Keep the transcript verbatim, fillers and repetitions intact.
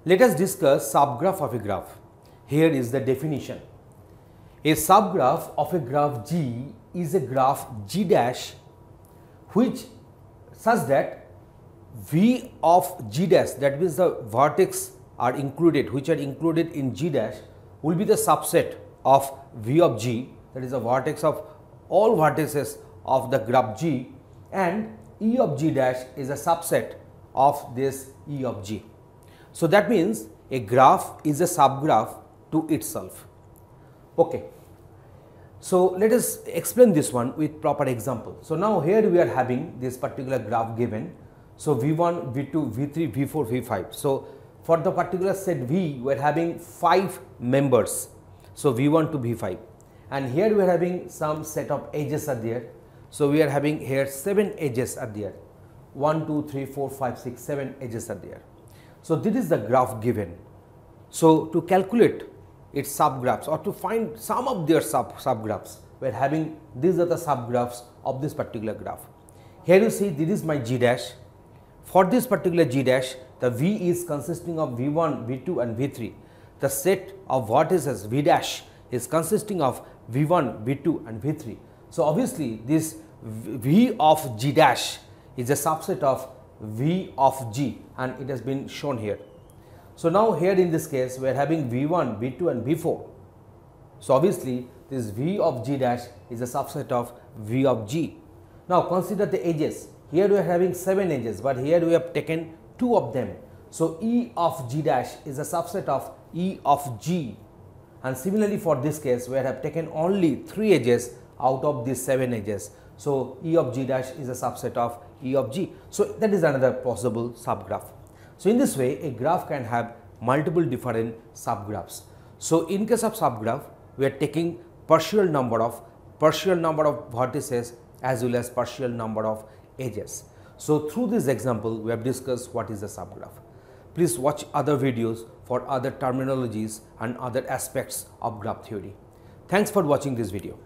Let us discuss subgraph of a graph. Here is the definition. A subgraph of a graph G is a graph G dash which such that V of G dash, that means the vertex are included, which are included in G dash, will be the subset of V of G, that is the vertex of all vertices of the graph G, and E of G dash is a subset of this E of G. So that means a graph is a subgraph to itself. Okay. So let us explain this one with proper example. So now here we are having this particular graph given. So V one, V two, V three, V four, V five. So for the particular set V, we are having five members. So V one to V five. And here we are having some set of edges are there. So we are having here seven edges are there. one, two, three, four, five, six, seven edges are there. So this is the graph given. So to calculate its subgraphs or to find some of their sub subgraphs, we are having these are the subgraphs of this particular graph. Here you see this is my G dash. For this particular G dash, the V is consisting of V one, V two and V three. The set of vertices V dash is consisting of V one, V two and V three. So obviously this V of G dash is a subset of V of G, and it has been shown here. So now here in this case we are having V one, V two and V four. So obviously this V of G dash is a subset of V of G. Now consider the edges. Here we are having seven edges, but here we have taken two of them. So E of G dash is a subset of E of G, and similarly for this case we have taken only three edges out of these seven edges. So E of G dash is a subset of E of G. So that is another possible subgraph. So in this way a graph can have multiple different subgraphs. So in case of subgraph, we are taking partial number of partial number of vertices as well as partial number of edges. So through this example we have discussed what is a subgraph. Please watch other videos for other terminologies and other aspects of graph theory. Thanks for watching this video.